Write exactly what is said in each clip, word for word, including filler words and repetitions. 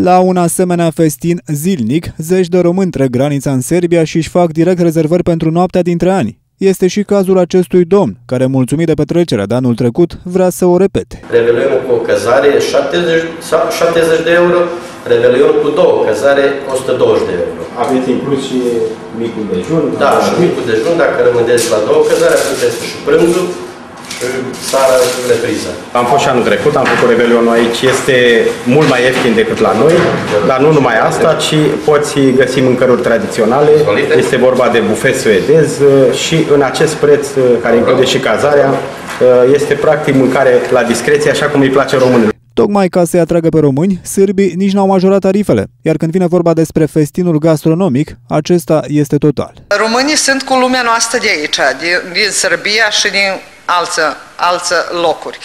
La un asemenea festin zilnic, zeci de români trec granița în Serbia și își fac direct rezervări pentru noaptea dintre ani. Este și cazul acestui domn, care, mulțumit de petrecerea de anul trecut, vrea să o repete. Revelionul cu o cazare șaptezeci de euro, revelionul cu două cazare o sută douăzeci de euro. Aveți inclus și micul dejun? Da, și micul dejun, dacă rămâneți la două cazare, atunci este și prânzul și seara și repriza. Am fost și anul trecut, am făcut revelionul aici, este mult mai ieftin decât la noi, dar nu numai asta, ci poți găsi mâncăruri tradiționale, este vorba de bufet suedez și în acest preț, care include și cazarea, este practic mâncare la discreție, așa cum îi place românilor. Tocmai ca să-i atragă pe români, sârbii nici n-au majorat tarifele, iar când vine vorba despre festinul gastronomic, acesta este total. Românii sunt cu lumea noastră de aici, din, din Serbia și din alte, alte locuri.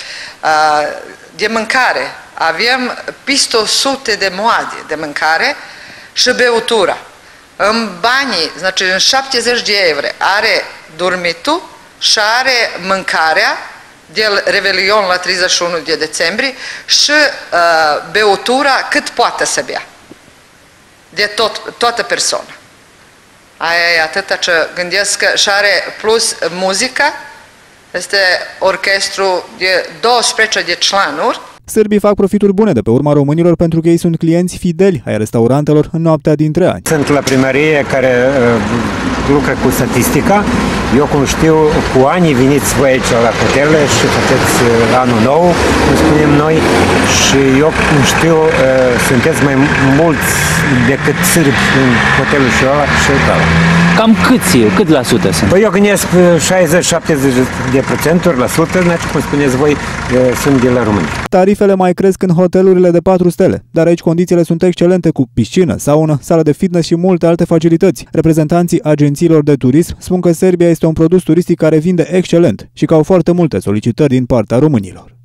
De mâncare, avem peste o sută de moade de mâncare și beutura. În banii, deci în șaptezeci de euro, are dormitul și are mâncarea de Revelion la treizeci și unu de decembrie și uh, beutura cât poate să bea. De tot, toată persoana. Aia e atâta ce gândesc că și are plus muzica, este orchestru de douăsprezece de članuri. Sârbii fac profituri bune de pe urma românilor pentru că ei sunt clienți fideli ai restaurantelor în noaptea dintre ani. Sunt la primărie care uh, lucră cu statistica. Eu cum știu, cu ani veniți voi aici la hotele și faceți uh, anul nou, cum spunem noi, și eu cum știu, uh, sunteți mai mulți decât sârbi în hotelul și ăla și ăla. Cam câți, cât la sută sunt? Păi eu gândesc șaizeci șaptezeci de procenturi la sută, cum spuneți voi, uh, sunt de la români. Tarifele mai cresc în hotelurile de patru stele, dar aici condițiile sunt excelente cu piscină, saună, sală de fitness și multe alte facilități. Reprezentanții agențiilor de turism spun că Serbia este un produs turistic care vinde excelent și că au foarte multe solicitări din partea românilor.